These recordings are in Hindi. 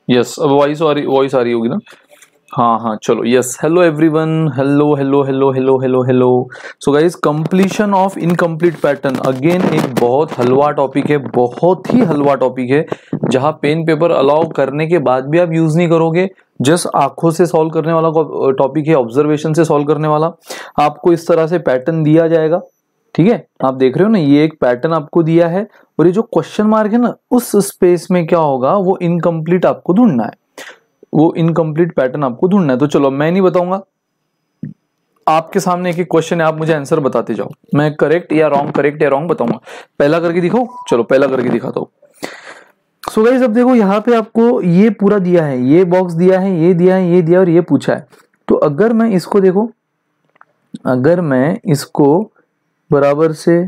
यस, अब वॉइस आ रही होगी ना? हाँ हाँ, चलो yes. Hello everyone, hello hello hello hello hello hello. So guys, completion of incomplete pattern again एक बहुत हलवा टॉपिक है, बहुत ही हलवा टॉपिक है, जहां पेन पेपर अलाउ करने के बाद भी आप यूज नहीं करोगे। जस्ट आंखों से सॉल्व करने वाला टॉपिक है, ऑब्जर्वेशन से सॉल्व करने वाला। आपको इस तरह से पैटर्न दिया जाएगा, ठीक है? आप देख रहे हो ना, ये एक पैटर्न आपको दिया है, और ये जो क्वेश्चन मार्क है ना, उस स्पेस में क्या होगा, वो इनकम्प्लीट आपको ढूंढना है, वो इनकम्प्लीट पैटर्न आपको ढूंढना है। तो चलो, मैं नहीं बताऊंगा, आपके सामने एक एक क्वेश्चन है, आप मुझे आंसर बताते जाओ, मैं करेक्ट या रॉन्ग बताऊंगा। पहला करके दिखाओ, चलो पहला करके दिखाता हूं। सो गाइस, अब देखो यहाँ पे आपको ये पूरा दिया है, ये बॉक्स दिया है, ये दिया है, ये दिया और ये पूछा है। तो अगर मैं इसको देखो, अगर मैं इसको बराबर से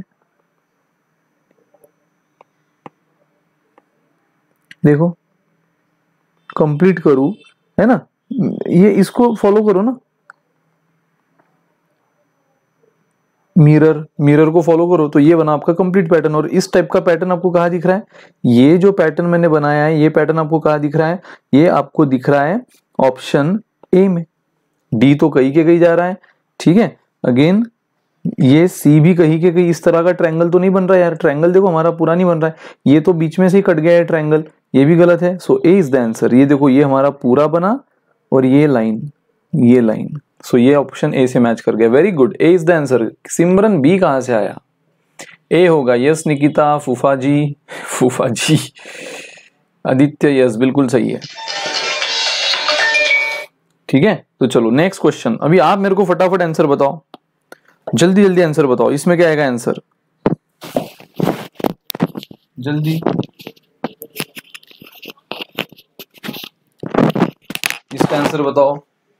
देखो कंप्लीट करूं, है ना, ये इसको फॉलो करो ना, मिरर को फॉलो करो, तो ये बना आपका कंप्लीट पैटर्न। और इस टाइप का पैटर्न आपको कहाँ दिख रहा है? ये जो पैटर्न मैंने बनाया है, ये पैटर्न आपको कहाँ दिख रहा है? ये आपको दिख रहा है ऑप्शन ए में। डी तो कहीं के कहीं जा रहा है, ठीक है। अगेन ये सी भी कहीं के कहीं, इस तरह का ट्रायंगल तो नहीं बन रहा है यार। ट्रायंगल देखो हमारा पूरा नहीं बन रहा है, ये तो बीच में से ही कट गया है ट्रायंगल, ये भी गलत है। So A is the answer. ये देखो, ये हमारा पूरा बना, और ये लाइन, ये लाइन, सो ये ऑप्शन ए से मैच कर गया। Very good, A is the answer. Simran B कहां से आया? ए होगा। यस निकिता, फूफा जी आदित्य, यस बिल्कुल सही है, ठीक है। तो चलो नेक्स्ट क्वेश्चन। अभी आप मेरे को फटाफट आंसर बताओ, जल्दी जल्दी आंसर बताओ, इसमें क्या आएगा आंसर? जल्दी, इसका आंसर बताओ।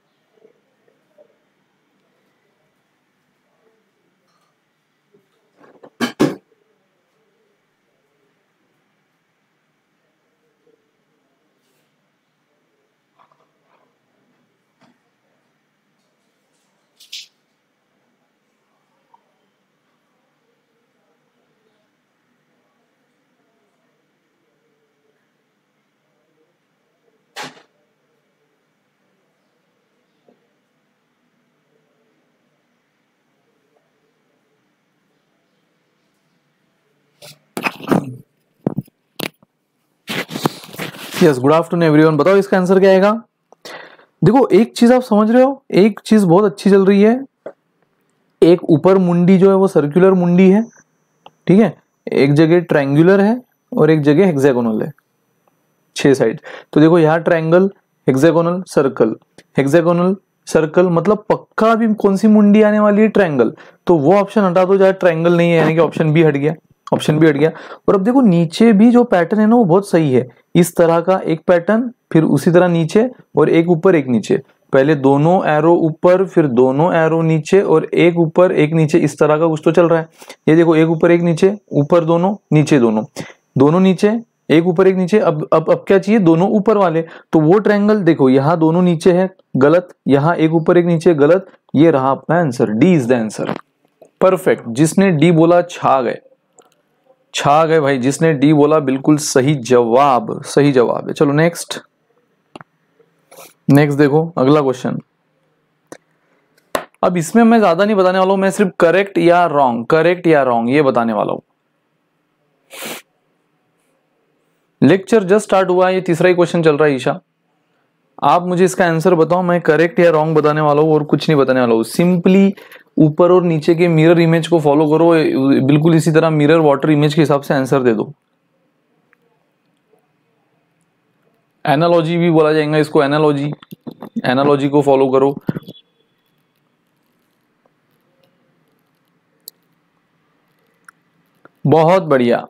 Yes, good afternoon everyone. बताओ इसका आंसर क्या आएगा? देखो, एक चीज आप समझ रहे हो, एक चीज बहुत अच्छी चल रही है। एक ऊपर मुंडी जो है वो सर्कुलर मुंडी है, ठीक है। एक जगह ट्रायंगुलर है और एक जगह हेक्सागोनल है, 6 साइड। तो देखो यहाँ triangle, hexagonal, circle, hexagonal, circle, मतलब पक्का भी कौन सी मुंडी आने वाली है? ट्रायंगल। तो वो ऑप्शन हटा दो जहाँ ट्रायंगल नहीं है, यानी कि ऑप्शन बी हट गया, ऑप्शन बी हट गया। और अब देखो नीचे भी जो पैटर्न है ना, वो बहुत सही है। इस तरह का एक पैटर्न, फिर उसी तरह नीचे, और एक ऊपर एक नीचे। पहले दोनों एरो ऊपर, फिर दोनों एरो नीचे, और एक ऊपर एक नीचे, इस तरह का कुछ तो चल रहा है। ये देखो, एक ऊपर एक नीचे, ऊपर दोनों, नीचे दोनों, दोनों नीचे, एक ऊपर एक नीचे। अब क्या चाहिए? दोनों ऊपर वाले। तो वो ट्रायंगल देखो, यहाँ दोनों नीचे है, गलत। यहाँ एक ऊपर एक नीचे, गलत। ये रहा अपना answer, D is the answer. Perfect, जिसने डी बोला छा गए, छा गए भाई। जिसने डी बोला बिल्कुल सही जवाब, सही जवाब है। चलो नेक्स्ट, नेक्स्ट देखो अगला क्वेश्चन। अब इसमें मैं ज्यादा नहीं बताने वाला हूं, मैं सिर्फ करेक्ट या रॉन्ग, करेक्ट या रॉन्ग ये बताने वाला हूं। लेक्चर जस्ट स्टार्ट हुआ है, ये तीसरा ही क्वेश्चन चल रहा है। ईशा, आप मुझे इसका आंसर बताओ, मैं करेक्ट या रॉन्ग बताने वाला हूं, और कुछ नहीं बताने वाला हूं। सिंपली ऊपर और नीचे के मिरर इमेज को फॉलो करो, बिल्कुल इसी तरह मिरर वाटर इमेज के हिसाब से आंसर दे दो। एनालॉजी भी बोला जाएगा इसको, एनालॉजी, एनालॉजी को फॉलो करो। बहुत बढ़िया,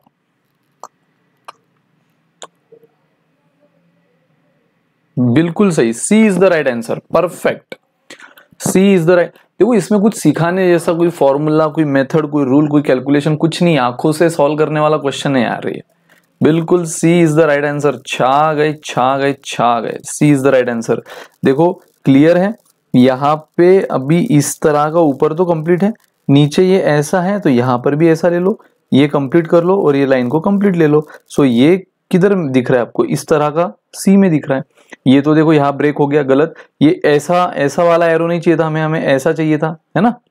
बिल्कुल सही, C is the right answer. Perfect, C is the right. देखो, इसमें कुछ सिखाने जैसा कोई फॉर्मूला, कोई मेथड, कोई रूल, कोई कैलकुलेशन कुछ नहीं, आंखों से सॉल्व करने वाला क्वेश्चन है यार ये। बिल्कुल C is the right answer. छा गए, छा गए, छा गए, C is the right answer. देखो क्लियर है, यहाँ पे अभी इस तरह का ऊपर तो कंप्लीट है, नीचे ये ऐसा है, तो यहाँ पर भी ऐसा ले लो, ये कंप्लीट कर लो, और ये लाइन को कंप्लीट ले लो। सो ये किधर दिख रहा है आपको? इस तरह का सी में दिख रहा है। ये तो देखो यहाँ ब्रेक हो गया, गलत। ये ऐसा ऐसा वाला एरो नहीं चाहिए था हमें, हमें ऐसा चाहिए था, है ना।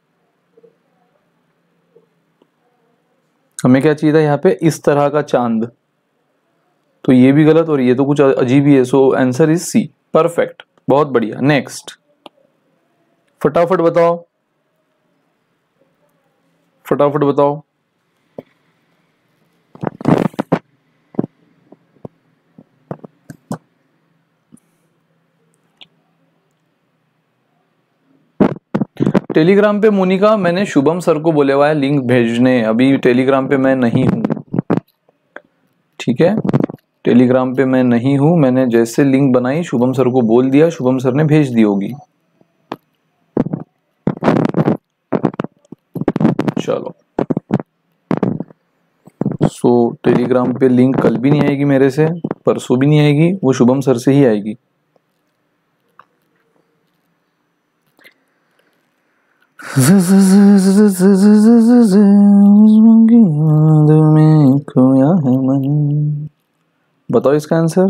हमें क्या चाहिए था यहाँ पे? इस तरह का चांद। तो ये भी गलत और ये तो कुछ अजीब ही है। So answer is C. Perfect, बहुत बढ़िया। नेक्स्ट, फटाफट बताओ, फटाफट बताओ। टेलीग्राम पे मोनिका, मैंने शुभम सर को बोले हुआ है लिंक भेजने, अभी टेलीग्राम पे मैं नहीं हूँ, ठीक है। टेलीग्राम पे मैं नहीं हूँ, मैंने जैसे लिंक बनाई शुभम सर को बोल दिया, शुभम सर ने भेज दी होगी। चलो, सो टेलीग्राम पे लिंक कल भी नहीं आएगी मेरे से, परसों भी नहीं आएगी, वो शुभम सर से ही आएगी। खोया है मन, बताओ इसका answer.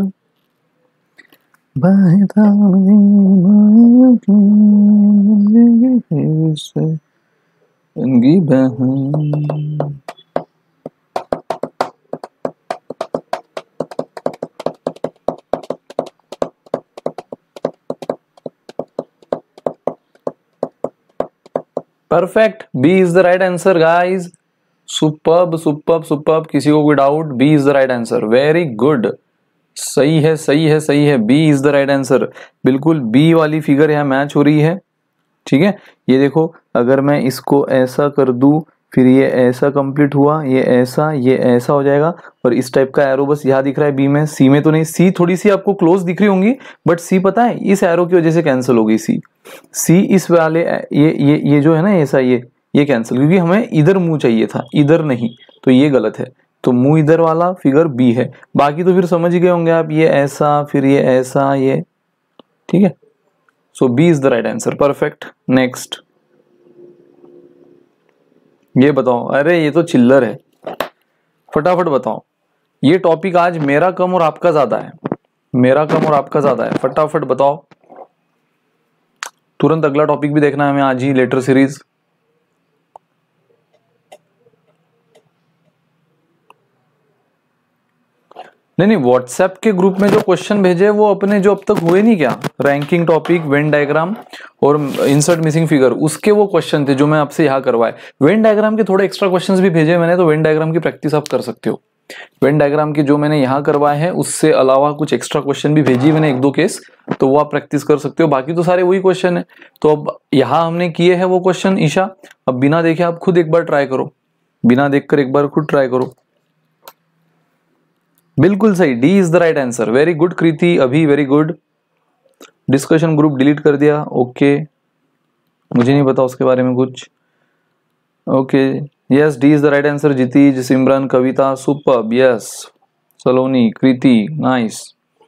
Perfect, B is the right answer guys. Superb superb superb, किसी को कोई doubt? B is the right answer, very good. सही है सही है सही है, B is the right answer. बिल्कुल बी वाली फिगर यहाँ मैच हो रही है, ठीक है। ये देखो, अगर मैं इसको ऐसा कर दूं, फिर ये ऐसा कंप्लीट हुआ, ये ऐसा हो जाएगा, और इस टाइप का एरो बस यहाँ दिख रहा है बी में। सी में तो नहीं, सी थोड़ी सी आपको क्लोज दिख रही होंगी, बट सी पता है इस एरो की वजह से कैंसिल हो गई। सी इस वाले ये जो है ना ऐसा, ये कैंसिल, क्योंकि हमें इधर मुंह चाहिए था, इधर नहीं, तो ये गलत है। तो मुंह इधर वाला फिगर बी है। बाकी तो फिर समझ ही गए होंगे आप, ये ऐसा, फिर ये ऐसा, ये, ठीक है। So B is the right answer, perfect. Next, ये बताओ। अरे ये तो चिल्लर है, फटाफट बताओ। ये टॉपिक आज मेरा कम और आपका ज्यादा है, मेरा कम और आपका ज्यादा है, फटाफट बताओ। तुरंत अगला टॉपिक भी देखना है हमें आज ही, लेटर सीरीज। नहीं, व्हाट्सएप के ग्रुप में जो क्वेश्चन भेजे वो अपने जो अब तक हुए नहीं क्या, रैंकिंग टॉपिक, वेन डायग्राम और इंसर्ट मिसिंग फिगर, उसके वो क्वेश्चन थे जो मैं आपसे यहाँ करवाए। वेन डायग्राम के थोड़े एक्स्ट्रा क्वेश्चंस भी भेजे मैंने, तो वेन डायग्राम की प्रैक्टिस आप कर सकते हो। वेन डायग्राम के जो मैंने यहाँ करवाए हैं उससे अलावा कुछ एक्स्ट्रा क्वेश्चन भी भेजी मैंने, एक दो केस, तो वो आप प्रैक्टिस कर सकते हो। बाकी तो सारे वही क्वेश्चन है। तो अब यहाँ हमने किए हैं वो क्वेश्चन ईशा, अब बिना देखे आप खुद एक बार ट्राई करो, बिना देखकर एक बार खुद ट्राई करो। बिल्कुल सही, D is the right answer. Very good Kriti, अभी very good. Discussion group delete कर दिया, ओके, मुझे नहीं पता उसके बारे में कुछ। Okay, yes, D is the right answer. Jitij, Simran, Kavita, superb, yes. Saloni, Kriti, nice.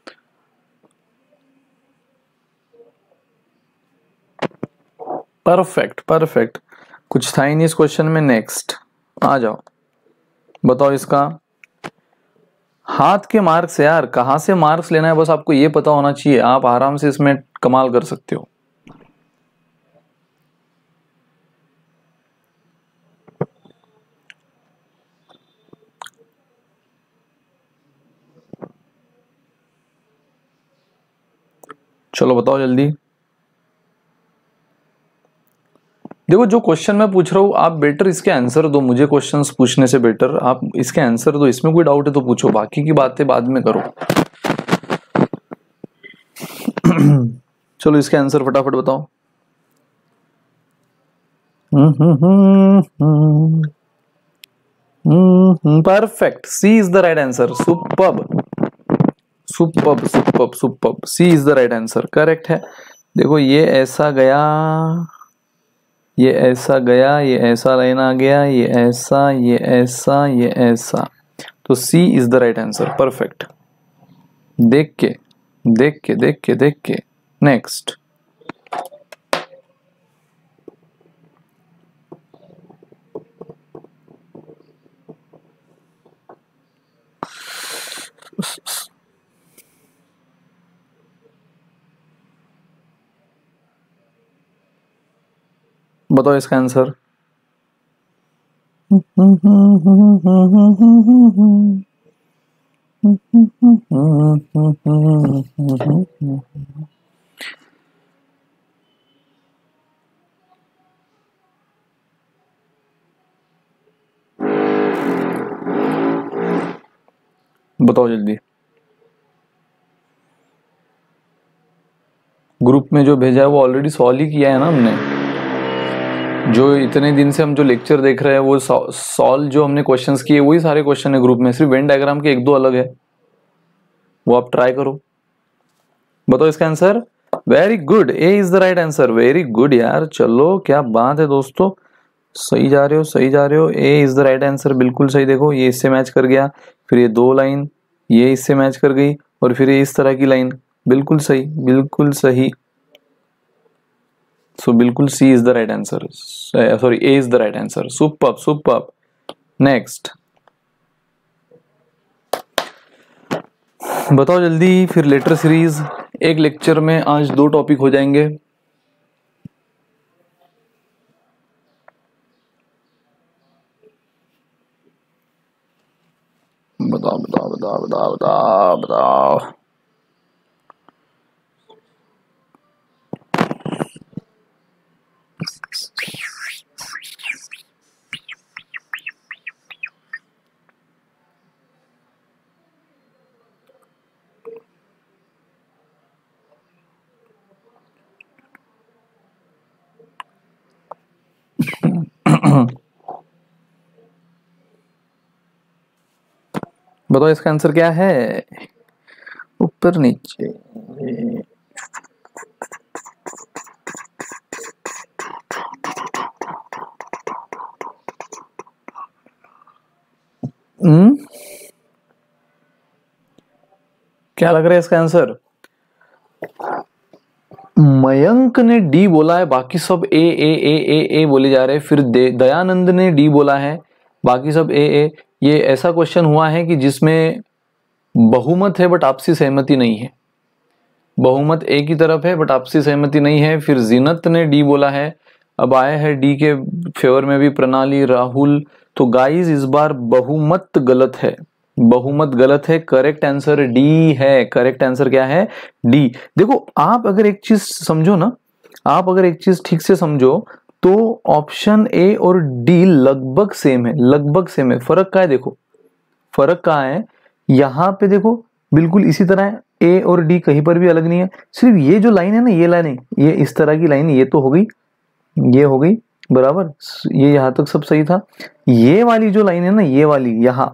Perfect perfect, कुछ था ही नहीं इस क्वेश्चन में। नेक्स्ट आ जाओ, बताओ इसका। हाथ के मार्क्स यार, कहां से मार्क्स लेना है बस आपको ये पता होना चाहिए, आप आराम से इसमें कमाल कर सकते हो। चलो बताओ जल्दी। देखो, जो क्वेश्चन मैं पूछ रहा हूँ आप बेटर इसके आंसर दो, मुझे क्वेश्चंस पूछने से बेटर आप इसके आंसर दो। इसमें कोई डाउट है तो पूछो, बाकी की बातें बाद में करो। चलो इसके आंसर फटाफट बताओ। Perfect, C is the right answer. Superb superb superb superb, C is the right answer, correct है। देखो ये ऐसा गया, ये ऐसा गया, ये ऐसा लाइन आ गया, ये ऐसा, ये ऐसा, ये ऐसा, तो C is the right answer, perfect. देख के देख के देख के देख के। नेक्स्ट, बताओ इसका आंसर। बताओ जल्दी। ग्रुप में जो भेजा है वो ऑलरेडी सॉल्व ही किया है ना हमने। जो इतने दिन से हम जो लेक्चर देख रहे हैं वो सॉल्व जो हमने क्वेश्चंस किए वही सारे क्वेश्चन है ग्रुप में, सिर्फ वेन डायग्राम के एक दो अलग है, वो आप ट्राई करो। बताओ इसका answer. Very good, A is the right answer. Very good यार, चलो क्या बात है दोस्तों, सही जा रहे हो सही जा रहे हो। A is the right answer, बिल्कुल सही। देखो ये इससे मैच कर गया, फिर ये दो लाइन ये इससे मैच कर गई, और फिर ये इस तरह की लाइन, बिल्कुल सही बिल्कुल सही। सो बिल्कुल C is the right answer, sorry A is the right answer. Superb superb. Next बताओ जल्दी। फिर लेटर सीरीज, एक लेक्चर में आज 2 टॉपिक हो जाएंगे। बताओ बताओ बताओ बताओ बताओ बताओ। बताओ इसका आंसर क्या है। ऊपर नीचे, क्या लग रहा है इसका आंसर। मयंक ने डी बोला है, बाकी सब ए ए ए ए ए बोले जा रहे हैं। फिर दयानंद ने डी बोला है, बाकी सब ए ए। ये ऐसा क्वेश्चन हुआ है कि जिसमें बहुमत है बट आपसी सहमति नहीं है। बहुमत ए की तरफ है बट आपसी सहमति नहीं है। फिर जीनत ने डी बोला है, अब आया है डी के फेवर में भी प्रणाली, राहुल। तो गाइस इस बार बहुमत गलत है, बहुमत गलत है। करेक्ट आंसर डी है। करेक्ट आंसर क्या है, डी। देखो आप अगर एक चीज समझो ना, आप अगर एक चीज ठीक से समझो तो ऑप्शन ए और डी लगभग सेम है, लगभग सेम है। फर्क क्या है, देखो फर्क कहाँ है। यहाँ पे देखो बिल्कुल इसी तरह है, ए और डी कहीं पर भी अलग नहीं है। सिर्फ ये जो लाइन है ना, ये लाइन है, ये इस तरह की लाइन, ये तो हो गई, ये हो गई बराबर, ये यहां तक सब सही था। ये वाली जो लाइन है ना, ये वाली यहाँ,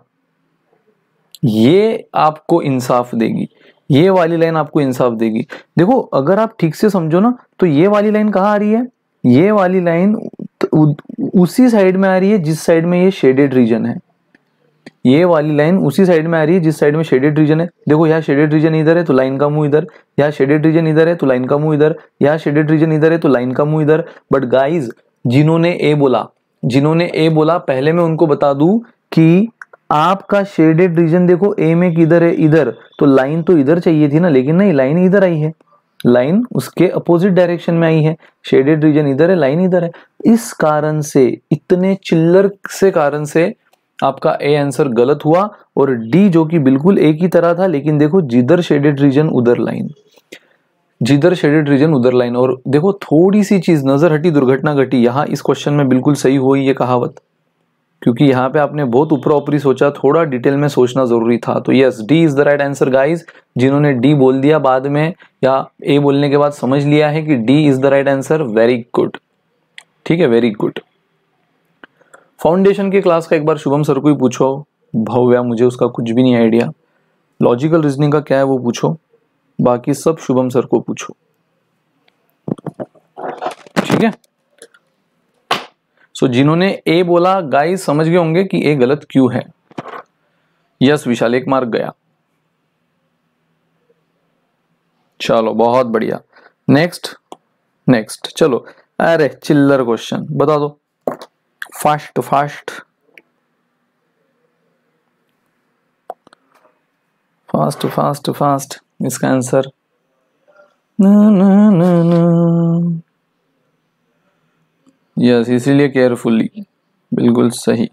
ये आपको इंसाफ देगी, ये वाली लाइन आपको इंसाफ देगी। देखो अगर आप ठीक से समझो ना तो ये वाली लाइन कहाँ आ रही है, ये वाली लाइन उसी साइड में आ रही है जिस साइड में ये शेडेड रीजन है। ये वाली लाइन उसी साइड में आ रही है जिस साइड में शेडेड रीजन है। देखो यहाँ शेडेड रीजन इधर है तो लाइन का मुंह इधर, यहाँ शेडेड रीजन इधर है तो लाइन का मुंह इधर, यहाँ शेडेड रीजन इधर है तो लाइन का मुंह इधर। बट गाइज जिन्होंने ए बोला, जिन्होंने ए बोला, पहले मैं उनको बता दूं कि आपका शेडेड रीजन देखो ए में किधर है, इधर, तो लाइन तो इधर चाहिए थी ना, लेकिन नहीं, लाइन इधर आई है, लाइन उसके अपोजिट डायरेक्शन में आई है। शेडेड रीजन इधर है, लाइन इधर है। इस कारण से, इतने चिल्लर से कारण से आपका ए आंसर गलत हुआ, और डी जो कि बिल्कुल ए की तरह था, लेकिन देखो जिधर शेडेड रीजन उधर लाइन, जिधर शेडेड रीजन उधर लाइन। और देखो थोड़ी सी चीज नजर हटी, दुर्घटना घटी, यहाँ इस क्वेश्चन में बिल्कुल सही हुई ये कहावत, क्योंकि यहाँ पे आपने बहुत ऊपरा ऊपरी सोचा, थोड़ा डिटेल में सोचना जरूरी था। तो yes, D is the right answer guys. जिन्होंने डी बोल दिया बाद में या ए बोलने के बाद समझ लिया है कि D is the right answer, very good, ठीक है, वेरी गुड। फाउंडेशन के क्लास का एक बार शुभम सर को ही पूछो, भव्या मुझे उसका कुछ भी नहीं आइडिया। लॉजिकल रीजनिंग का क्या है वो पूछो, बाकी सब शुभम सर को पूछो, ठीक है। सो जिन्होंने ए बोला गाइस समझ गए होंगे कि ए गलत क्यों है। यस विशाल, 1 मार्क गया। चलो बहुत बढ़िया। नेक्स्ट, नेक्स्ट चलो। अरे चिल्लर क्वेश्चन बता दो, fast fast fast fast fast इसका आंसर ना ना ना ना। यस, इसीलिए केयरफुली, बिल्कुल सही।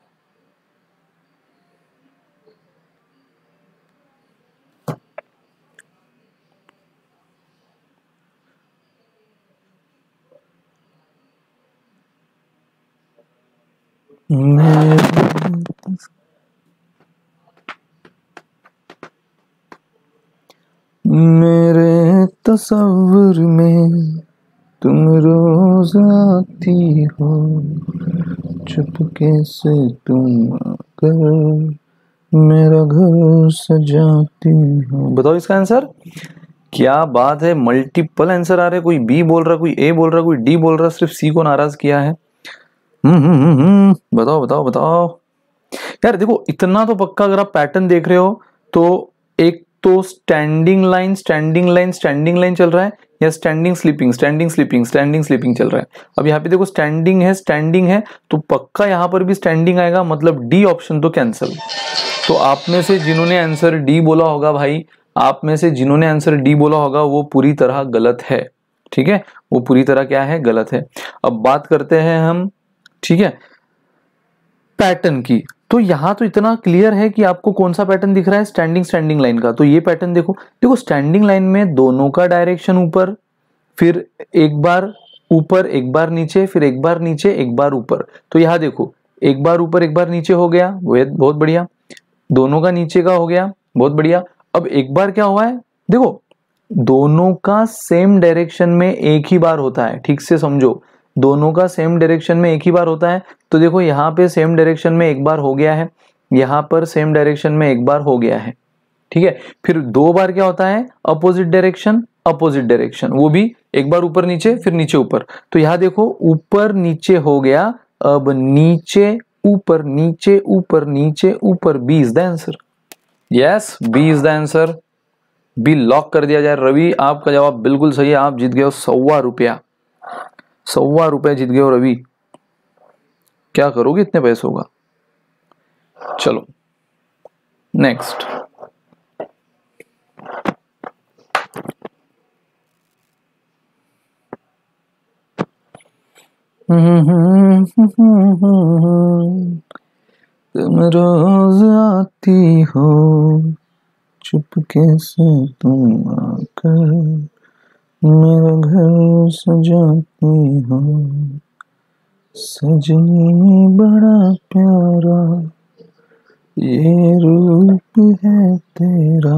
मेरे तस्वीर में तुम रोज आती हो, चुपके से तुम आकर मेरा घर सजाती हो। बताओ इसका आंसर। क्या बात है, मल्टीपल आंसर आ रहे, कोई बी बोल रहा, कोई ए बोल रहा, कोई डी बोल रहा, सिर्फ सी को नाराज किया है। बताओ बताओ बताओ यार। देखो इतना तो पक्का, अगर आप पैटर्न देख रहे हो तो एक तो standing line standing line standing line चल रहा है, या standing sleeping standing sleeping standing sleeping चल रहा है। अब यहाँ पे देखो स्टैंडिंग है तो पक्का यहाँ पर भी स्टैंडिंग आएगा, मतलब डी ऑप्शन तो कैंसिल। तो आप में से जिन्होंने आंसर डी बोला होगा भाई, आप में से जिन्होंने आंसर डी बोला होगा वो पूरी तरह गलत है। ठीक है, वो पूरी तरह क्या है, गलत है। अब बात करते हैं हम, ठीक है, पैटर्न की। तो यहां तो इतना क्लियर है कि आपको कौन सा पैटर्न दिख रहा है, स्टैंडिंग लाइन का। तो ये पैटर्न देखो, देखो स्टैंडिंग लाइन में दोनों का डायरेक्शन ऊपर, फिर एक बार ऊपर एक बार नीचे, फिर एक बार नीचे एक बार ऊपर। तो यहां देखो एक बार ऊपर एक बार नीचे हो गया, वो बहुत बढ़िया। दोनों का नीचे का हो गया, बहुत बढ़िया। अब एक बार क्या हुआ है, देखो दोनों का सेम डायरेक्शन में एक ही बार होता है, ठीक से समझो, दोनों का सेम डायरेक्शन में एक ही बार होता है। तो देखो यहाँ पे सेम डायरेक्शन में एक बार हो गया है, यहाँ पर सेम डायरेक्शन में एक बार हो गया है, ठीक है। फिर दो बार क्या होता है, अपोजिट डायरेक्शन, वो भी एक बार ऊपर नीचे फिर नीचे ऊपर। तो यहाँ देखो ऊपर नीचे हो गया, अब नीचे ऊपर नीचे ऊपर नीचे ऊपर, B is the answer. Yes, B is the answer, B lock कर दिया जाए। रवि आपका जवाब बिल्कुल सही है, आप जीत गए हो 100 रुपया, 100 रुपया जीत गए हो रवि। क्या करोगे इतने पैसों का। चलो नेक्स्ट। तुम रोज आती हो, चुपके से तुम आकर मेरा घर सजाती हो, सजनी बड़ा प्यारा ये रूप है तेरा,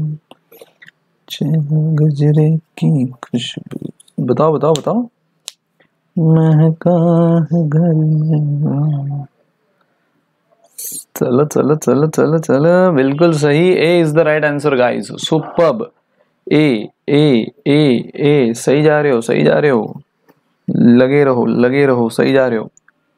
गजरे की खुशबू। बताओ बताओ बताओ, महका है घर में। चलो चलो चलो चलो चलो, बिल्कुल सही, A is the right answer guys, superb. A A A A, सही जा रहे हो सही जा रहे हो, लगे रहो, सही जा रहे हो।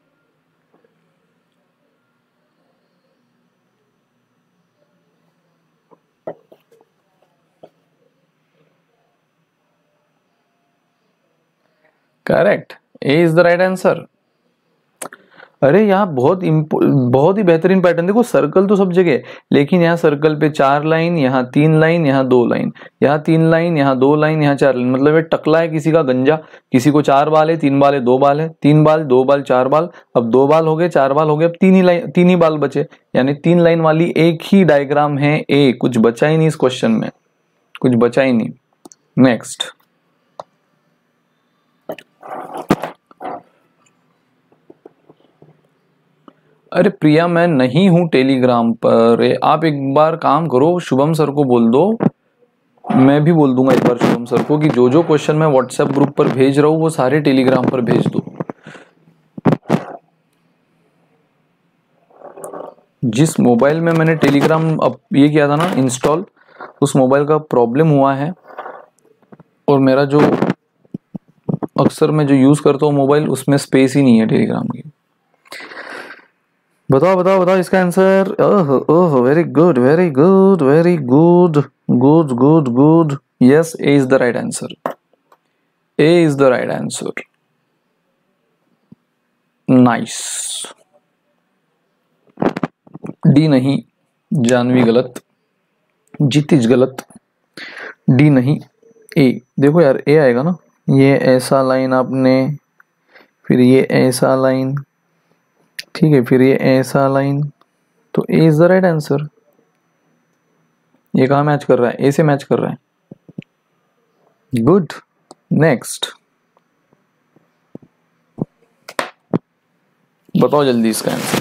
Correct, A is the right answer. अरे यहाँ बहुत ही बेहतरीन पैटर्न, देखो सर्कल तो सब जगह, लेकिन यहाँ सर्कल पे 4 लाइन, यहाँ 3 लाइन, यहाँ 2 लाइन, यहाँ 3 लाइन, यहाँ 2 लाइन, यहाँ 4 लाइन, मतलब ये टकला है किसी का गंजा। किसी को 4 बाल है, 3 बाल है, 2 बाल है, 3 बाल 2 बाल 4 बाल, अब 2 बाल हो गए 4 बाल हो गए, अब 3 ही बाल बचे, यानी 3 लाइन वाली एक ही डायग्राम है ए। कुछ बचा ही नहीं इस क्वेश्चन में, कुछ बचा ही नहीं। नेक्स्ट। अरे प्रिया मैं नहीं हूं टेलीग्राम पर, आप एक बार काम करो, शुभम सर को बोल दो, मैं भी बोल दूंगा एक बार शुभम सर को कि जो जो क्वेश्चन मैं व्हाट्सएप ग्रुप पर भेज रहा हूं वो सारे टेलीग्राम पर भेज दो। जिस मोबाइल में मैंने टेलीग्राम अब ये किया था ना इंस्टॉल, उस मोबाइल का प्रॉब्लम हुआ है, और मेरा जो अक्सर मैं जो यूज करता हूँ मोबाइल, उसमें स्पेस ही नहीं है टेलीग्राम की। बताओ बताओ बताओ इसका answer. Oh oh, very good very good very good good good good. Yes, A is the right answer, A is the right answer. Nice. D नहीं, जानवी गलत। जीतीज गलत, डी नहीं, ए। देखो यार ए आएगा ना, ये ऐसा लाइन आपने, फिर ये ऐसा लाइन, ठीक है, फिर ये ऐसा लाइन, तो A is the right answer. ये कहाँ मैच कर रहा है, ए से मैच कर रहा है। गुड, नेक्स्ट बताओ जल्दी इसका आंसर।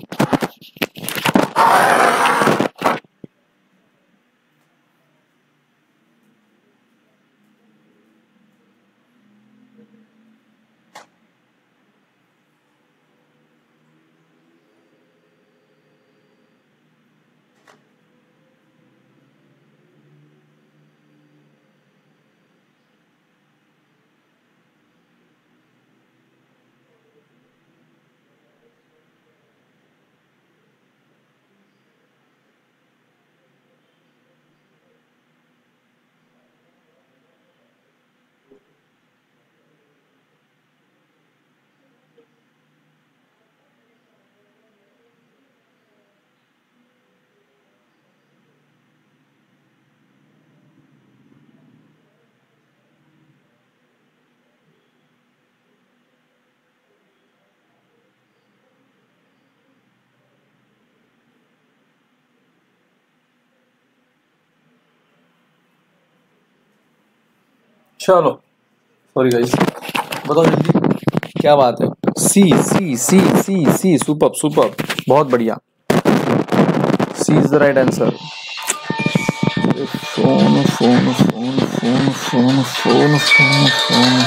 चलो सॉरी गाइस, बताओ जल्दी क्या बात है। सी सी सी सी सी, सुपर सुपर, बहुत बढ़िया, C is the right answer. Phone phone phone phone phone phone phone phone,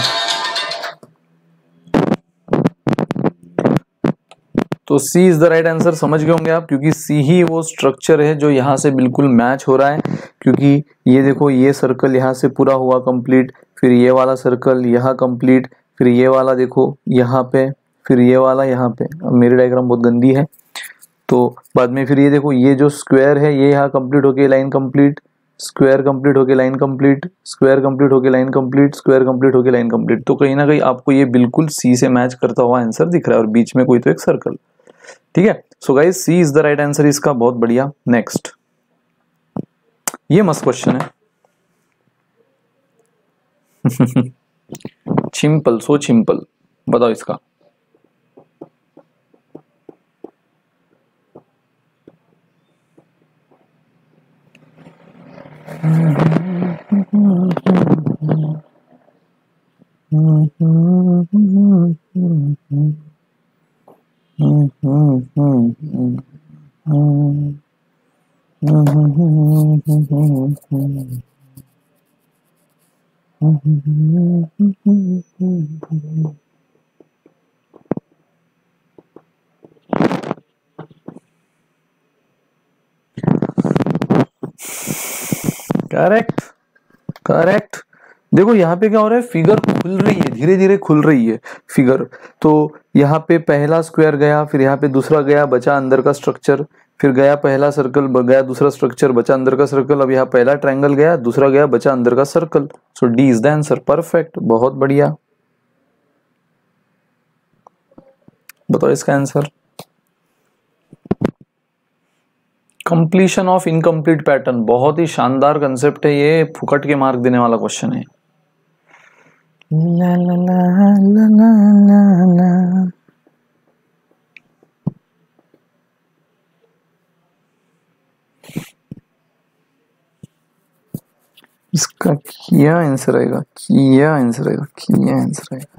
तो C is the right answer, समझ गए होंगे आप, क्योंकि सी ही वो स्ट्रक्चर है जो यहाँ से बिल्कुल मैच हो रहा है। क्योंकि ये देखो, ये सर्कल यहाँ से पूरा हुआ कंप्लीट, फिर ये वाला सर्कल यहाँ कंप्लीट, फिर ये वाला देखो यहाँ पे, फिर ये वाला यहाँ पे। अब मेरी डायग्राम बहुत गंदी है, तो बाद में फिर ये देखो, ये जो स्क्वायर है ये यहाँ कंप्लीट होके लाइन कंप्लीट, स्क्वायर कंप्लीट होके लाइन कंप्लीट, स्क्वायर कंप्लीट होके लाइन कंप्लीट, स्क्वायर कंप्लीट होके लाइन कंप्लीट। तो कहीं ना कहीं आपको ये बिल्कुल सी से मैच करता हुआ आंसर दिख रहा है, और बीच में कोई तो एक सर्कल, ठीक है। So guys C is the right answer इसका, बहुत बढ़िया। नेक्स्ट, ये मस्त क्वेश्चन है। सिंपल, सो सिंपल, बताओ इसका। Correct correct. देखो यहाँ पे क्या हो रहा है, फिगर खुल रही है, धीरे धीरे खुल रही है फिगर। तो यहाँ पे पहला स्क्वायर गया, फिर यहाँ पे दूसरा गया, बचा अंदर का स्ट्रक्चर, फिर गया पहला सर्कल, गया दूसरा स्ट्रक्चर, बचा अंदर का सर्कल। अब यहाँ पहला ट्रायंगल गया, दूसरा गया, बचा अंदर का circle. So D is the answer, perfect, बहुत बढ़िया। बताओ इसका answer. Completion of incomplete pattern, बहुत ही शानदार कंसेप्ट है ये, फुकट के मार्क देने वाला क्वेश्चन है। ला ला ला ला ला ला। इसका क्या आंसर आएगा, क्या आंसर आएगा, क्या आंसर आएगा।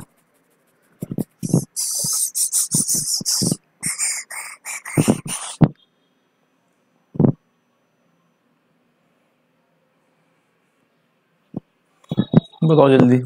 बताओ जल्दी।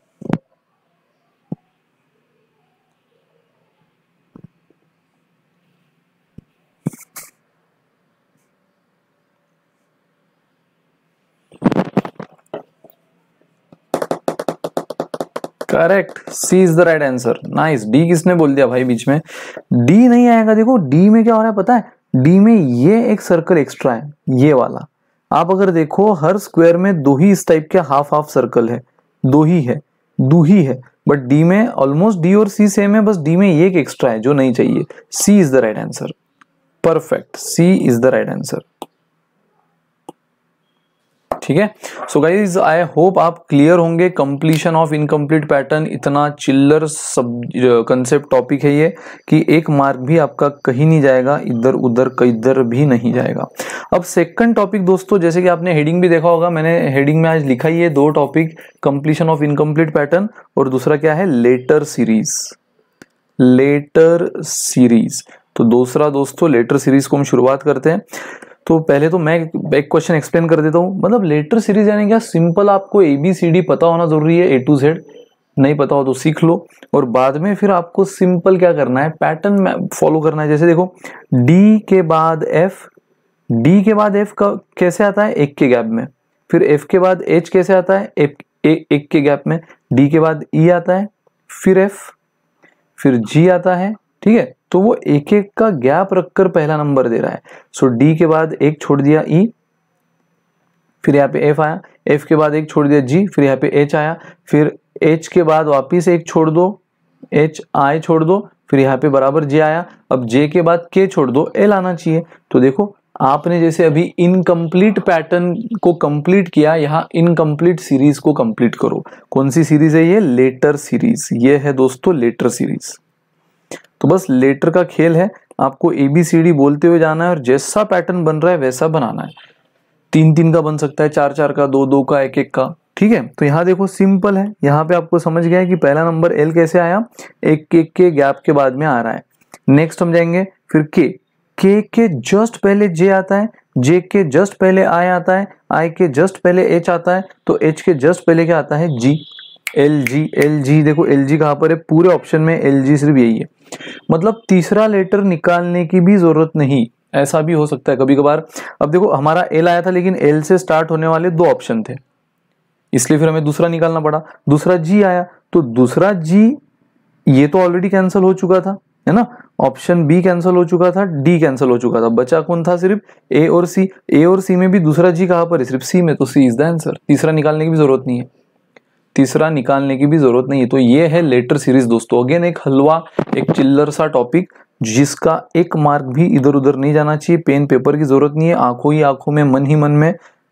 Correct, C is the right answer, nice. D किसने बोल दिया भाई बीच में, डी नहीं आएगा। देखो डी में क्या हो रहा है पता है, डी में ये एक सर्कल एक्स्ट्रा है, ये वाला। आप अगर देखो हर स्क्वायर में दो ही इस टाइप के हाफ हाफ सर्कल है, दो ही है। बट डी में ऑलमोस्ट डी और सी सेम है, बस डी में ये एक एक्स्ट्रा है जो नहीं चाहिए। C is the right answer, perfect, C is the right answer. ठीक है। सो गाइज आई होप आप क्लियर होंगे। कंप्लीशन ऑफ इनकम्प्लीट पैटर्न इतना चिल्लर सब कंसेप्ट टॉपिक है ये कि एक मार्क भी आपका कहीं नहीं जाएगा, इधर उधर किधर भी नहीं जाएगा। अब सेकंड टॉपिक दोस्तों, जैसे कि आपने हेडिंग भी देखा होगा, मैंने हेडिंग में आज लिखा ही है दो topic, completion of incomplete pattern और दूसरा क्या है, लेटर सीरीज। लेटर सीरीज, तो दूसरा दोस्तों लेटर सीरीज को हम शुरुआत करते हैं। तो पहले तो मैं एक क्वेश्चन एक्सप्लेन कर देता हूँ। मतलब लेटर सीरीज यानी क्या, सिंपल आपको ABCD पता होना जरूरी है, A to Z। नहीं पता हो तो सीख लो, और बाद में फिर आपको सिंपल क्या करना है, पैटर्न में फॉलो करना है। जैसे देखो D के बाद F, D के बाद F का कैसे आता है, एक के गैप में। फिर F के बाद H कैसे आता है, एक के गैप में। D के बाद E आता है, फिर F, फिर G आता है, ठीक है। तो वो एक एक का गैप रखकर पहला नंबर दे रहा है। सो D के बाद एक छोड़ दिया E, फिर यहाँ पे F आया, F के बाद एक छोड़ दिया G, फिर यहाँ पे H आया, फिर H के बाद वापिस एक छोड़ दो, H I छोड़ दो, फिर यहाँ पे बराबर J आया। अब J के बाद K छोड़ दो, L आना चाहिए। तो देखो आपने जैसे अभी इनकम्प्लीट पैटर्न को कंप्लीट किया, यहाँ इनकम्प्लीट सीरीज को कंप्लीट करो। कौन सी सीरीज है ये, लेटर सीरीज। ये है दोस्तों लेटर सीरीज। तो बस लेटर का खेल है, आपको ABCD बोलते हुए जाना है और जैसा पैटर्न बन रहा है वैसा बनाना है। 3-3 का बन सकता है, 4-4 का, 2-2 का, 1-1 का, ठीक है। तो यहाँ देखो सिंपल है, यहाँ पे आपको समझ गया है कि पहला नंबर L कैसे आया, एक के गैप के बाद में आ रहा है। नेक्स्ट हम जाएंगे फिर K के जस्ट पहले J आता है, J के जस्ट पहले I आता है, I के जस्ट पहले H आता है, तो H के जस्ट पहले क्या आता है, G। LG देखो LG कहाँ पर है, पूरे ऑप्शन में LG सिर्फ यही है। मतलब तीसरा लेटर निकालने की भी जरूरत नहीं, ऐसा भी हो सकता है कभी कभार। अब देखो हमारा L आया था, लेकिन L से स्टार्ट होने वाले दो ऑप्शन थे, इसलिए फिर हमें दूसरा निकालना पड़ा। दूसरा G आया, तो दूसरा G ये तो ऑलरेडी कैंसिल हो चुका था, है ना। ऑप्शन B कैंसिल हो चुका था, D कैंसिल हो चुका था, बचा कौन था, सिर्फ A और C। A और C में भी दूसरा G कहाँ पर है, सिर्फ C में, तो C इज द आंसर। तीसरा निकालने की भी जरूरत नहीं है, तीसरा निकालने की भी जरूरत नहीं है। तो ये है लेटर सीरीज दोस्तों। अगेन एक हलवा, एक चिल्लर सा टॉपिक, जिसका एक मार्क भी इधर उधर नहीं जाना चाहिए। पेन पेपर की जरूरत नहीं है, आंखों ही आंखों में, मन ही मन में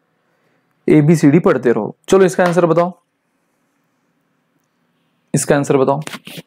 ABCD पढ़ते रहो। चलो इसका आंसर बताओ, इसका आंसर बताओ।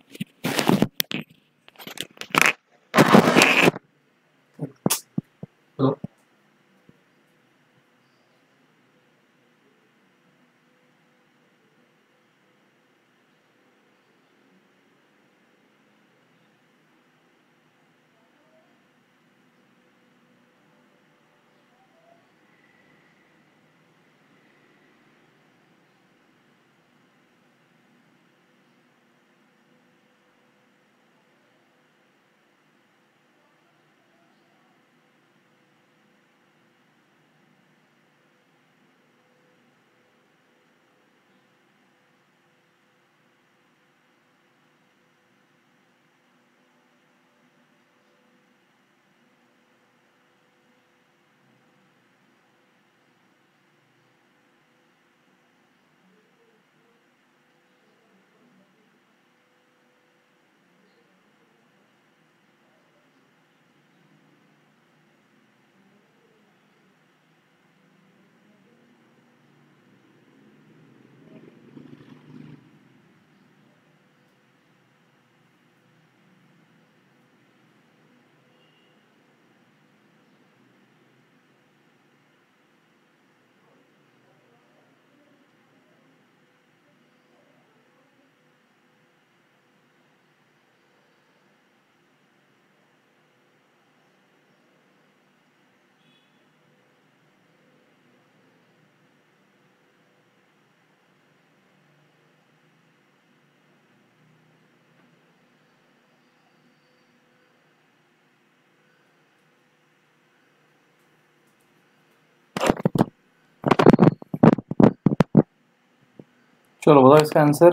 चलो बताओ इसका आंसर।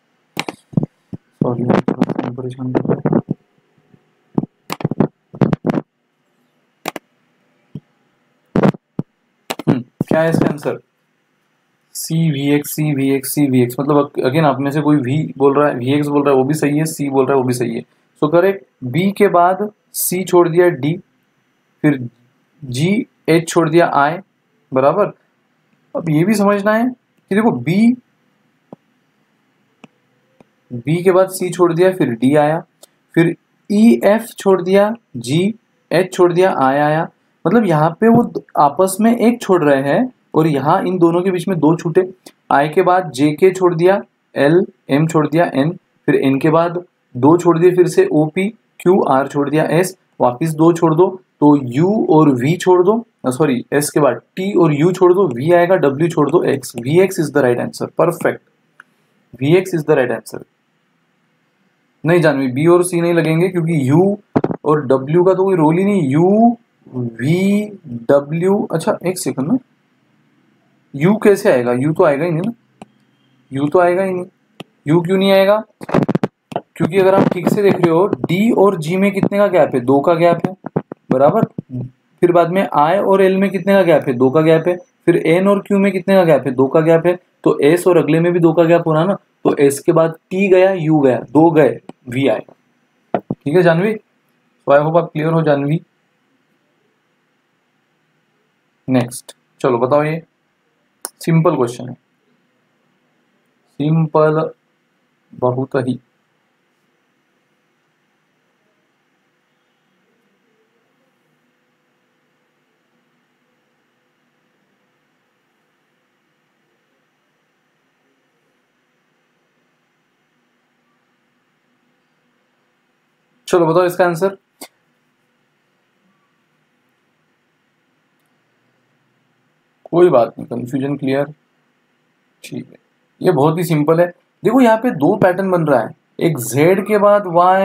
सॉरी परेशान कर रहा है। क्या है इसका आंसर, CVX। मतलब अगेन आप में से कोई V बोल रहा है, VX बोल रहा है, वो भी सही है, C बोल रहा है, वो भी सही है। सो करेक्ट, B के बाद C छोड़ दिया D, फिर G H छोड़ दिया I, बराबर। अब ये भी समझना है कि देखो बी के बाद सी छोड़ दिया, फिर डी आया, फिर ई एफ छोड़ दिया, जी एच छोड़ दिया, आई आया। मतलब यहाँ पे वो आपस में एक छोड़ रहे हैं और यहाँ इन दोनों के बीच में दो छूटे। आई के बाद जे के छोड़ दिया, एल एम छोड़ दिया, एन, फिर एन के बाद दो छोड़ दिए, फिर से ओ पी क्यू आर छोड़ दिया, एस, वापिस दो छोड़ दो तो यू और वी छोड़ दो, सॉरी एस के बाद टी और यू छोड़ दो, वी आएगा, डब्ल्यू छोड़ दो, X, V X is the right answer. Perfect, V X is the right answer. नहीं जानवी, बी और सी नहीं लगेंगे क्योंकि यू और डब्ल्यू का तो कोई रोल ही नहीं। यू वी डब्ल्यू, अच्छा एक सेकंड ना, यू कैसे आएगा? यू तो आएगा ही नहीं ना, यू तो आएगा ही नहीं। यू क्यों नहीं आएगा? क्योंकि अगर आप ठीक से देख रहे हो डी और जी में कितने का गैप है? दो का गैप है, बराबर। फिर बाद में आई और एल में कितने का गैप है? दो का गैप है। फिर एन और क्यू में कितने का गैप है? दो का गैप है। तो एस और अगले में भी दो का गैप होना ना, तो एस के बाद टी गया, यू गया, दो गए, वी आएगा। ठीक है जानवी, तो आई होप आप क्लियर हो जानवी। नेक्स्ट चलो बताओ, ये सिंपल क्वेश्चन है, सिंपल बहुत ही। चलो बताओ इसका आंसर। कोई बात नहीं, कंफ्यूजन क्लियर, ठीक है। ये बहुत ही सिंपल है। देखो यहाँ पे दो पैटर्न बन रहा है, एक z के बाद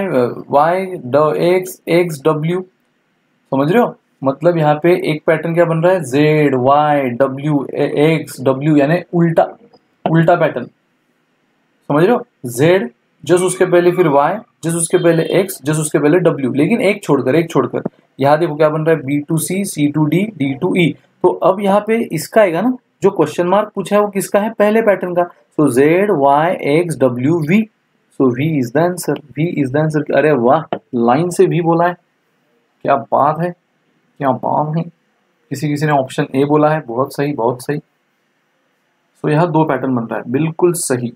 y x w, समझ रहे हो? मतलब यहाँ पे एक पैटर्न क्या बन रहा है, z y w x w, यानी उल्टा उल्टा पैटर्न, समझ रहे हो? z जस्ट उसके पहले फिर y, जस्ट उसके पहले x, जस्ट उसके पहले w, लेकिन एक छोड़कर यहाँ देखो क्या बन रहा है, b to c, c to d, d to e। तो अब यहाँ पे इसका आएगा ना, जो क्वेश्चन मार्क पूछा है वो किसका है? पहले पैटर्न का। So z y x w v, so v is the answer, v is the answer. अरे वाह, लाइन से v बोला है, क्या बात है, क्या बात है। किसी ने ऑप्शन ए बोला है, बहुत सही बहुत सही। सो यहाँ दो पैटर्न बन रहा है, बिल्कुल सही।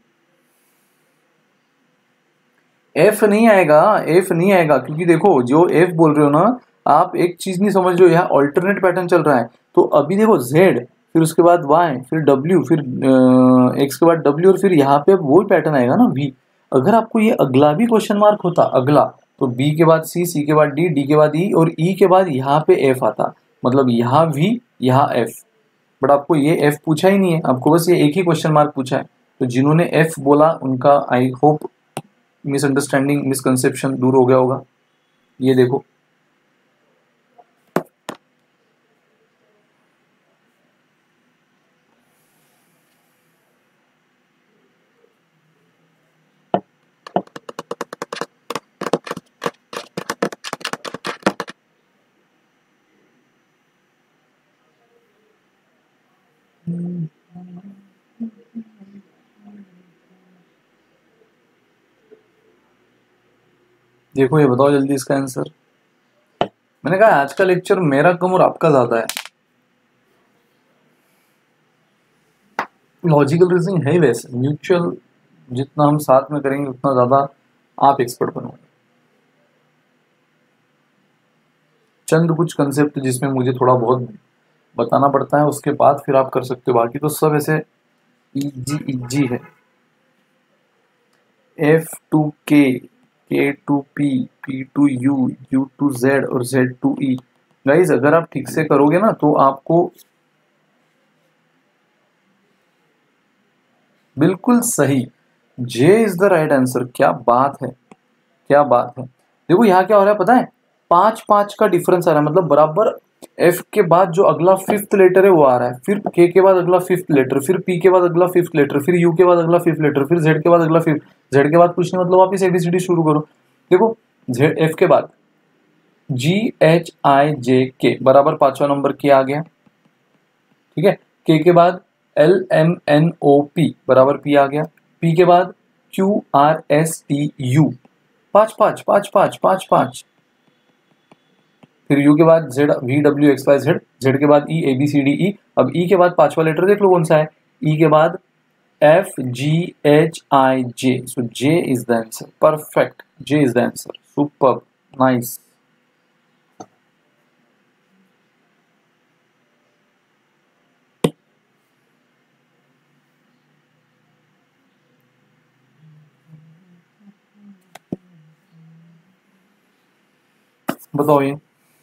एफ नहीं आएगा, एफ नहीं आएगा, क्योंकि देखो जो एफ बोल रहे हो ना आप, एक चीज नहीं समझ रहे हो, यहाँ ऑल्टरनेट पैटर्न चल रहा है। तो अभी देखो जेड, फिर उसके बाद वाई, फिर डब्ल्यू, फिर एक्स के बाद डब्ल्यू, और फिर यहाँ पे वही पैटर्न आएगा ना वी। अगर आपको ये अगला भी क्वेश्चन मार्क होता, अगला, तो बी के बाद सी, सी के बाद डी, डी के बाद ई, और ई के बाद यहाँ पे एफ आता, मतलब यहाँ वी, यहाँ एफ। बट आपको ये एफ पूछा ही नहीं है, आपको बस ये एक ही क्वेश्चन मार्क पूछा है। तो जिन्होंने एफ बोला उनका आई होप मिसअंडरस्टैंडिंग, मिसकंसेप्शन दूर हो गया होगा। ये देखो, देखो ये बताओ जल्दी इसका आंसर। मैंने कहा आज का लेक्चर मेरा कम और आपका ज्यादा है। लॉजिकल रीजनिंग है वैसे, म्यूचुअल जितना हम साथ में करेंगे उतना ज्यादा आप एक्सपर्ट बनोगे। चंद कुछ कंसेप्ट जिसमें मुझे थोड़ा बहुत बताना पड़ता है, उसके बाद फिर आप कर सकते हो, बाकी तो सब ऐसे इजी है। F to K, K to P, P to U, U to Z और जेड टू ई। गाइज अगर आप ठीक से करोगे ना तो आपको बिल्कुल सही, J is the right answer. क्या बात है, क्या बात है। देखो यहाँ क्या हो रहा है पता है, 5-5 का डिफरेंस आ रहा है, मतलब बराबर एफ के बाद जो अगला फिफ्थ लेटर है वो आ रहा है, फिर के बाद अगला फिफ्थ लेटर, फिर पी के बाद अगला फिफ्थ लेटर, फिर यू के बाद अगला फिफ्थ लेटर, फिर जेड के बाद अगला फिफ्थ, जेड के बाद कुछ नहीं, मतलब वापिस एबीसीडी शुरू करो। देखो जेड एफ के बाद जी एच आई जे के, बराबर 5वां नंबर के आ गया, ठीक है। के बाद L M N O P, बराबर पी आ गया। पी के बाद Q R S T U, 5-5 5-5 5-5। फिर यू के बाद Z, V W X Y Z, Z के बाद ई, ए बी सी डी ई। अब ई के बाद पांचवा लेटर देख लो कौन सा है, ई के बाद F G H I J, so J is the answer. Perfect, J is the answer. Super, nice. बताओ ये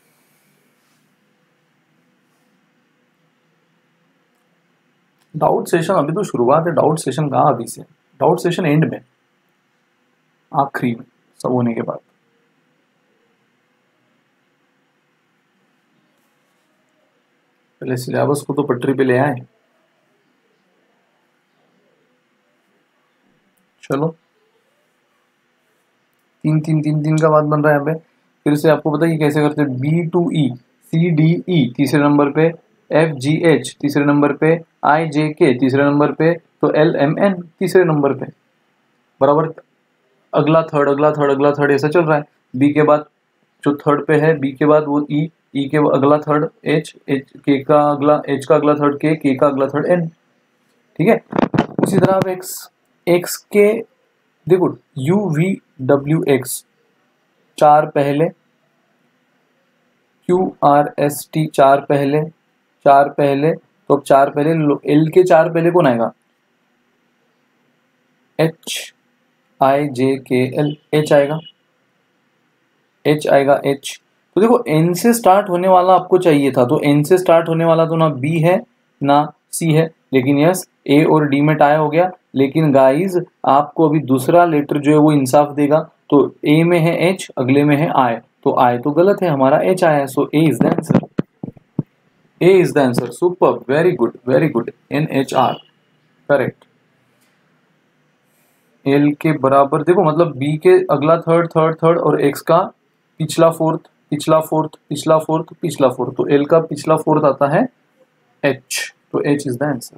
डाउट सेशन, अभी तो शुरुआत है, डाउट सेशन कहाँ अभी से, डाउट सेशन एंड में, आखिरी में, सब होने के बाद। पहले सिलेबस को तो पटरी पे ले आए। चलो, तीन तीन तीन तीन का बात बन रहा है यहाँ पे। फिर से आपको पता है कि कैसे करते हैं, B to E, C D E तीसरे नंबर पे, एफ जी एच तीसरे नंबर पे, आई जे के तीसरे नंबर पे, तो एल एम एन तीसरे नंबर पे, बराबर। अगला थर्ड, अगला थर्ड, अगला थर्ड, ऐसा चल रहा है। बी के बाद जो थर्ड पे है, बी के बाद वो ई, ई के अगला थर्ड एच, एच के का अगला, एच का अगला थर्ड के का अगला थर्ड एन। ठीक है, उसी तरह आप एक्स, एक्स के देखो, यू वी डब्ल्यू एक्स चार पहले, क्यू आर एस टी चार पहले, चार पहले, तो अब चार पहले, एल के चार पहले कौन आएगा, H I J K L, H आएगा, एच आएगा, एच। तो देखो एन से स्टार्ट होने वाला आपको चाहिए था, तो एन से स्टार्ट होने वाला तो ना बी है ना सी है, लेकिन यस ए और डी में टाई हो गया। लेकिन गाइस आपको अभी दूसरा लेटर जो है वो इंसाफ देगा, तो ए में है एच, अगले में है आई, तो आई तो गलत है, हमारा एच आया है, so A is the answer. A is the answer. Super, very good, very good, N H R, correct. L के बराबर देखो, मतलब बी के अगला थर्ड, थर्ड थर्ड, और एक्स का पिछला फोर्थ, पिछला फोर्थ, पिछला फोर्थ, पिछला फोर्थ, तो एल का पिछला फोर्थ आता है एच, तो H is the answer.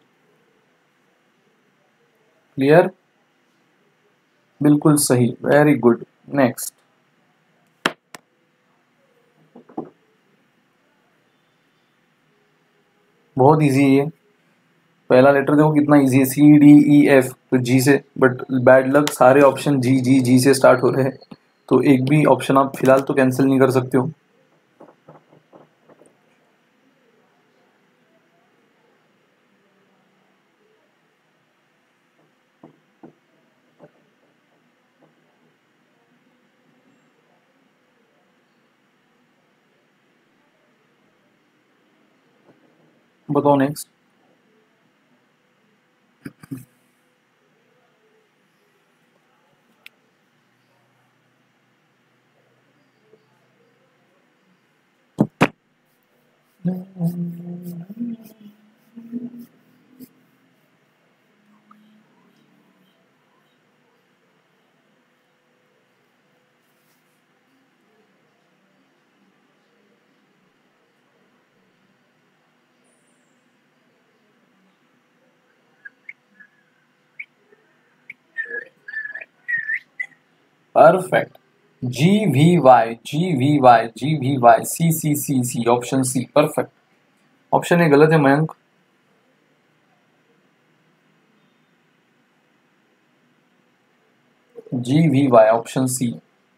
Clear, बिल्कुल सही, वेरी गुड। नेक्स्ट, बहुत इजी है ये। पहला लेटर देखो कितना इजी है, सी डी ई एफ, तो जी से, बट बैड लक सारे ऑप्शन जी जी जी से स्टार्ट हो रहे हैं, तो एक भी ऑप्शन आप फिलहाल तो कैंसिल नहीं कर सकते हो। बताओ next. Perfect, G V Y, G V Y, G V Y, C C C C, option C, perfect. Option A गलत है Mayank. G V Y, option C.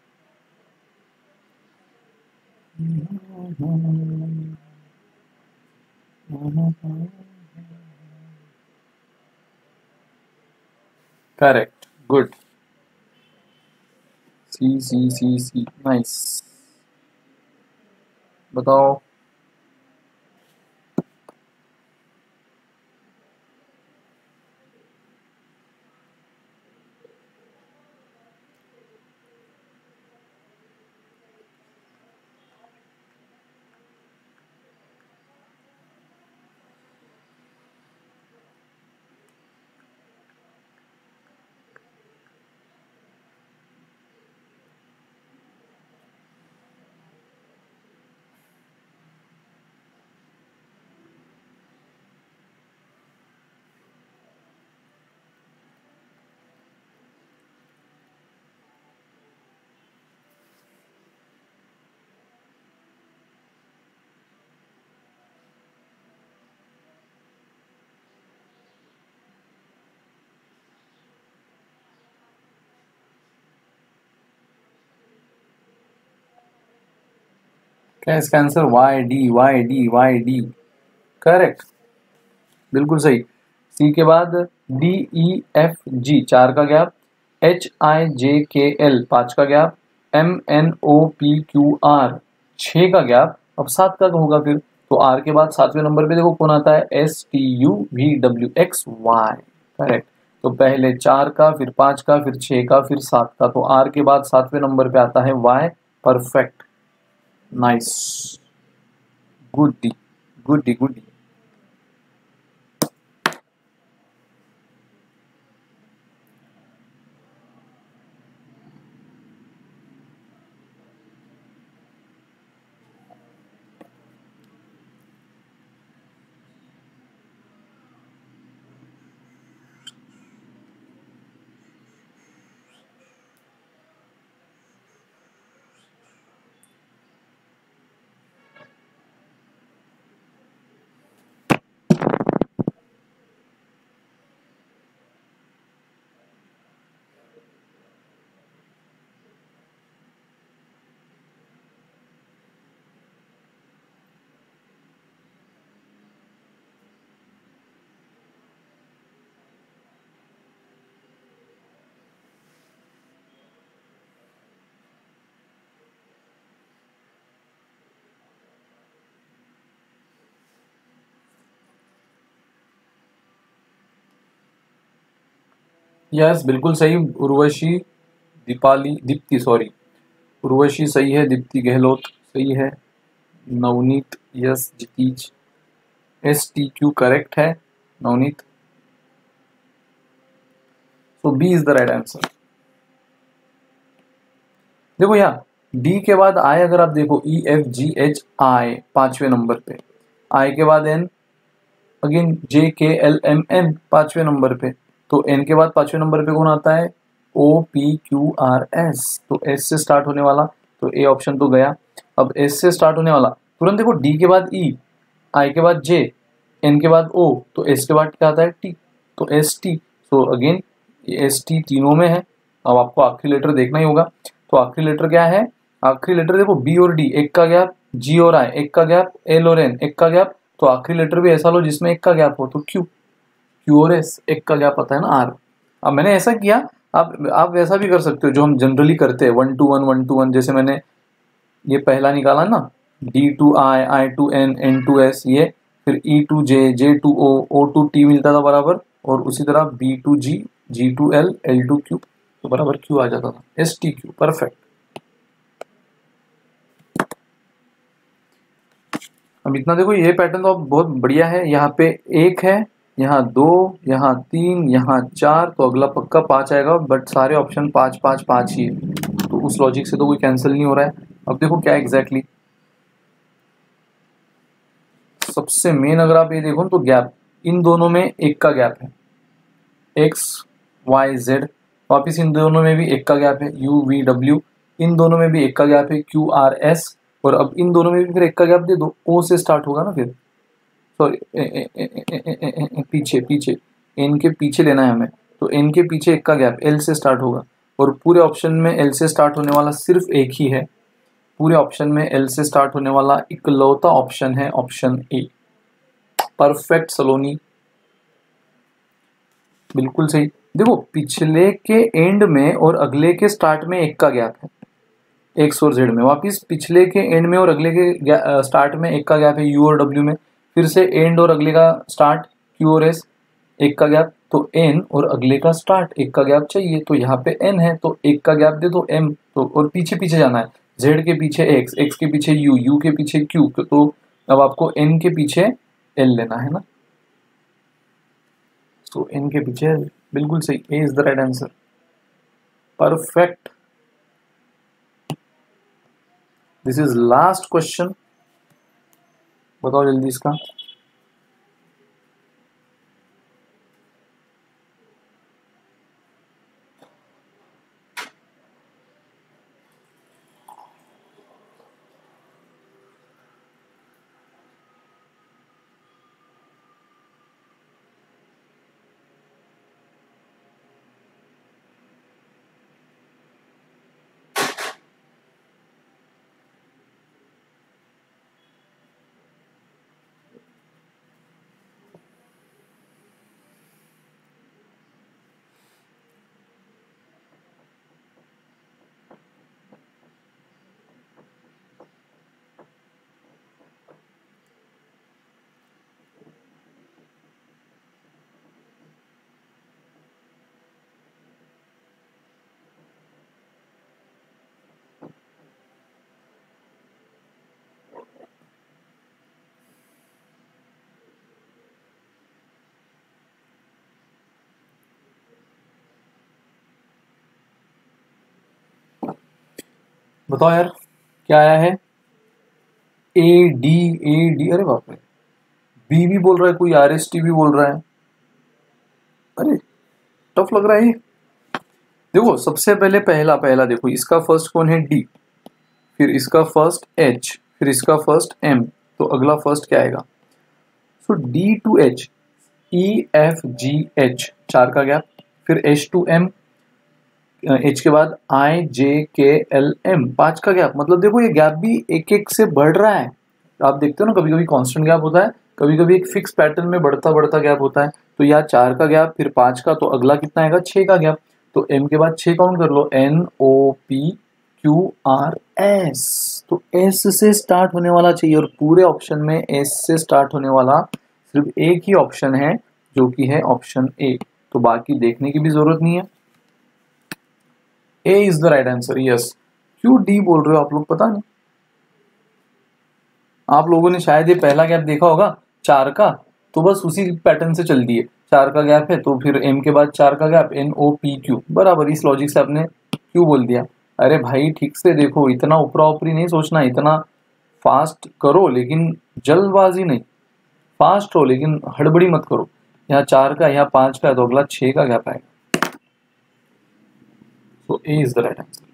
Correct, good, C C C C, nice. बताओ। क्या है इसका answer? Y D, Y D, Y D, correct, बिल्कुल सही। सी के बाद डी ई एफ जी 4 का gap, H I J K L 5 का gap, M N O P Q R 6 का गैप। अब 7 का होगा फिर, तो आर के बाद 7वें नंबर पे देखो कौन आता है? S T U V W X Y, correct. तो पहले 4 का, फिर 5 का, फिर 6 का, फिर 7 का, तो आर के बाद 7वें नंबर पे आता है Y. Perfect, nice, good D, good D, good D. Yes, बिल्कुल सही। उर्वशी, दीपाली, दीप्ति, सॉरी, उर्वशी सही है, दीप्ति गहलोत सही है, Navneet, yes, Jitij, S T Q correct है, Navneet. So B is the right answer. देखो यहाँ डी के बाद आई, अगर आप देखो ई एफ जी एच आई 5वें नंबर पे, आई के बाद N, again J K L M N 5वें नंबर पे, तो एन के बाद 5वें नंबर पे कौन आता है? O P Q R S, तो एस से स्टार्ट होने वाला, तो ए ऑप्शन तो गया। अब एस से स्टार्ट होने वाला तुरंत देखो, डी के बाद ई, आई के बाद जे, एन के बाद ओ, तो एस के बाद क्या आता है? टी, तो S T. So again S T तीनों में है। अब आपको आखिरी लेटर देखना ही होगा, तो आखिरी लेटर क्या है? आखिरी लेटर देखो बी और डी एक का गैप, जी और आई एक का गैप, एल और एन एक का गैप, तो आखिरी लेटर भी ऐसा लो जिसमें एक का गैप हो, तो क्यू, क्यू और एस एक का गैप आता है ना, आर। अब मैंने ऐसा किया, आप वैसा भी कर सकते हो जो हम जनरली करते हैं, 1 to 1, 1 to 1, जैसे मैंने ये पहला निकाला ना, D to I, I to N, N to S, ये फिर E to J, J to O, O to T मिलता था बराबर, और उसी तरह B to G, G to L, L to Q, तो बराबर क्यू आ जाता था, एस टी क्यू, परफेक्ट। अब इतना देखो, ये पैटर्न तो अब बहुत बढ़िया है। यहाँ पे एक है, यहाँ दो, यहाँ तीन, यहाँ चार, तो अगला पक्का 5 आएगा, बट सारे ऑप्शन 5 5 5 ही है, तो उस लॉजिक से तो कोई कैंसिल नहीं हो रहा है। अब देखो क्या एग्जैक्टली सबसे मेन, अगर आप ये देखो तो गैप इन दोनों में एक का गैप है, एक्स वाई जेड, वापिस इन दोनों में भी एक का गैप है, यू वी डब्ल्यू, इन दोनों में भी एक का गैप है, क्यू आर एस, और अब इन दोनों में भी फिर एक का गैप दे दो, ओ से स्टार्ट होगा ना फिर, सॉरी पीछे पीछे, एन के पीछे लेना है हमें, तो एन के पीछे एक का गैप, एल से स्टार्ट होगा, और पूरे ऑप्शन में एल से स्टार्ट होने वाला सिर्फ एक ही है, पूरे ऑप्शन में एल से स्टार्ट होने वाला इकलौता ऑप्शन है ऑप्शन ए। परफेक्ट सलोनी, बिल्कुल सही। देखो पिछले के एंड में और अगले के स्टार्ट में एक का गैप है, एक्स और जेड में, वापिस पिछले के एंड में और अगले के स्टार्ट में एक का गैप है, यू और डब्ल्यू में, फिर से एंड और अगले का स्टार्ट क्यू और एस एक का गैप, तो एन और अगले का स्टार्ट एक का गैप चाहिए, तो यहाँ पे एन है तो एक का गैप दे दो एम, तो और पीछे पीछे जाना है, जेड के पीछे एक्स, एक्स के पीछे यू, यू के पीछे क्यू, तो अब आपको एन के पीछे एल लेना है ना, तो एन के पीछे एल, बिल्कुल सही, A is the right answer, perfect. This is last question, बताओ जल्दी इसका। बताओ यार क्या आया है, ए डी, अरे बाप रे, बी भी बोल रहा है कोई, आर एस टी भी बोल रहा है, अरे टफ लग रहा है ये। देखो सबसे पहले पहला पहला देखो, इसका फर्स्ट कौन है, डी, फिर इसका फर्स्ट एच, फिर इसका फर्स्ट एम, तो अगला फर्स्ट क्या आएगा, so D to H, E F G H, 4 का गैप, फिर एच टू एम, एच के बाद आई जे के एल एम, 5 का गैप। मतलब देखो ये गैप भी एक एक से बढ़ रहा है, आप देखते हो ना, कभी कभी कांस्टेंट गैप होता है, कभी कभी एक फिक्स पैटर्न में बढ़ता बढ़ता गैप होता है। तो यहाँ 4 का गैप, फिर 5 का, तो अगला कितना आएगा, 6 का गैप। तो एम के बाद 6 काउंट कर लो, N O P Q R S, तो एस से स्टार्ट होने वाला चाहिए, और पूरे ऑप्शन में एस से स्टार्ट होने वाला सिर्फ एक ही ऑप्शन है, जो कि है ऑप्शन ए। तो बाकी देखने की भी जरूरत नहीं है, A is the right answer. Yes, क्यों डी बोल रहे हो आप लोग, पता नहीं, आप लोगों ने शायद ये पहला गैप देखा होगा 4 का, तो बस उसी पैटर्न से चल दिए, 4 का गैप है तो फिर एम के बाद 4 का gap, N O P Q, बराबर इस लॉजिक से आपने क्यू बोल दिया। अरे भाई ठीक से देखो, इतना ऊपरा ऊपरी नहीं सोचना, इतना फास्ट करो लेकिन जल्दबाजी नहीं, फास्ट हो लेकिन हड़बड़ी मत करो। यहाँ 4 का, यहाँ 5 का है, तो अगला 6 का गैप आएगा। तो A is the right answer.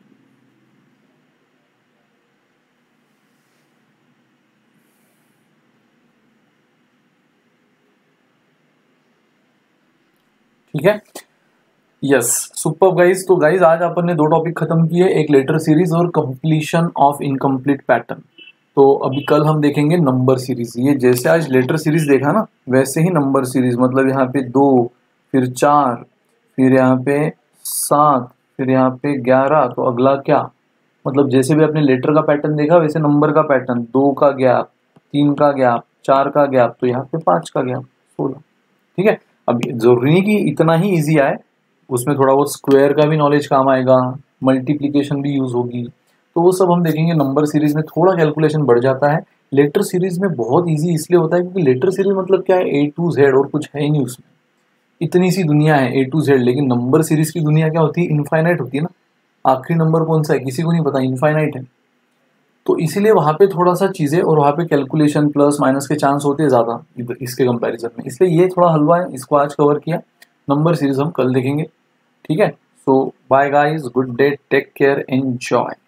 ठीक है, यस, सुपर गाइज। तो गाइज आज अपन ने 2 टॉपिक खत्म किए, एक लेटर सीरीज और कंप्लीशन ऑफ इनकम्प्लीट पैटर्न। तो अभी कल हम देखेंगे नंबर सीरीज। ये जैसे आज लेटर सीरीज देखा ना, वैसे ही नंबर सीरीज, मतलब यहाँ पे 2, फिर 4, फिर यहाँ पे 7, फिर यहाँ पे 11, तो अगला क्या, मतलब जैसे भी आपने लेटर का पैटर्न देखा वैसे नंबर का पैटर्न, 2 का गैप, 3 का गैप, 4 का गैप, तो यहाँ पे 5 का गैप, 16। ठीक है, अब जरूरी नहीं कि इतना ही इजी आए, उसमें थोड़ा बहुत स्क्वायर का भी नॉलेज काम आएगा, मल्टीप्लीकेशन भी यूज होगी, तो वो सब हम देखेंगे। नंबर सीरीज में थोड़ा कैलकुलेशन बढ़ जाता है, लेटर सीरीज में बहुत इजी इसलिए होता है क्योंकि लेटर सीरीज मतलब क्या है, ए टू जेड, और कुछ है ही नहीं उसमें, इतनी सी दुनिया है ए टू जेड। लेकिन नंबर सीरीज की दुनिया क्या होती है, इनफाइनाइट होती है ना, आखिरी नंबर कौन सा है किसी को नहीं पता, इनफाइनाइट है। तो इसीलिए वहां पे थोड़ा सा चीजें, और वहां पे कैलकुलेशन प्लस माइनस के चांस होते हैं ज्यादा इसके कंपैरिजन में, इसलिए ये थोड़ा हलवा है, इसको आज कवर किया। नंबर सीरीज हम कल देखेंगे। ठीक है, so bye guys, good day, take care, enjoy.